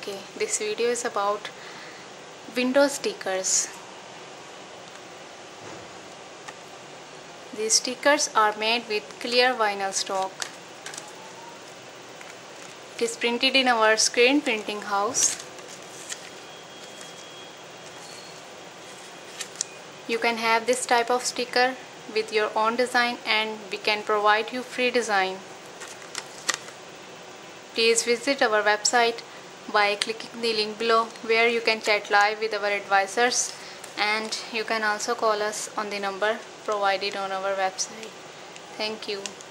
Okay, this video is about window stickers. These stickers are made with clear vinyl stock. It is printed in our screen printing house. You can have this type of sticker with your own design and we can provide you free design. Please visit our website by clicking the link below where you can chat live with our advisors, and you can also call us on the number provided on our website. Thank you.